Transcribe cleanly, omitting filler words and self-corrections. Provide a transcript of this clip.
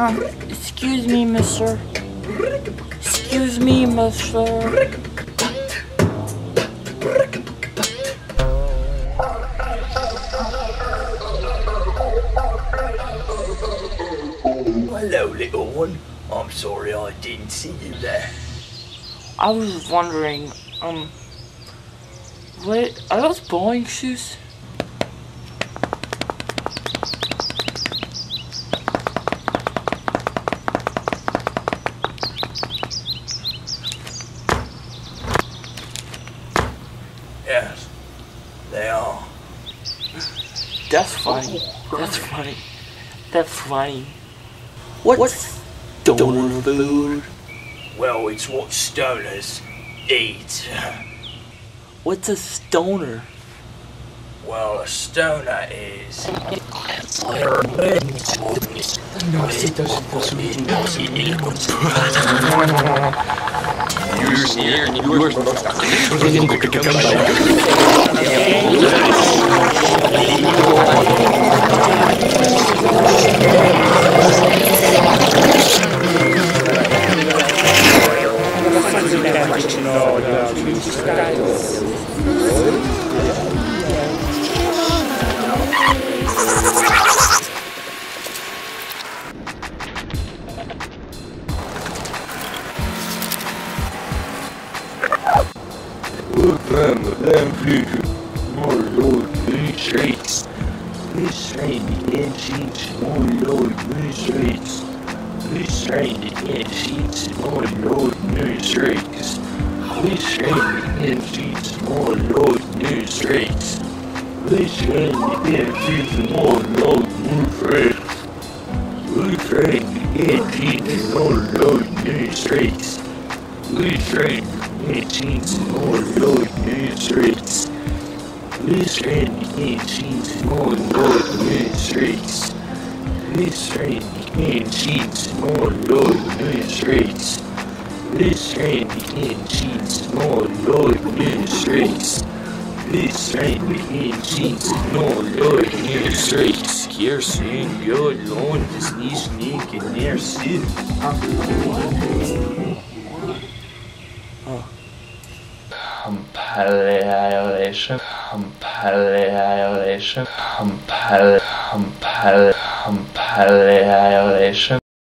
Excuse me, mister. Excuse me, mister. Hello, little one. I'm sorry I didn't see you there. I was wondering, what are those bowling shoes? Yes, they are. That's funny. That's funny. That's funny. What's stoner food? Well, it's what stoners eat. What's a stoner? Well, a stoner is... More Lord Ministries. This train begins sheets, more Lord Ministries. This train begins sheets, more Lord Ministries. This train begins sheets, more Lord Ministries. This train begins sheets, more Lord Ministries. This train begins sheets, more Lord Ministries. This train begins sheets, more Lord Ministries. This train begins sheets, more Lord Ministries. This train begins sheets, more Lord Ministries. This train begins sheets, more Lord Ministries. This train begins sheets, more Lord Ministries. Hier zijn je loon, is niet sneaken neer zin. Compilation. Compilation.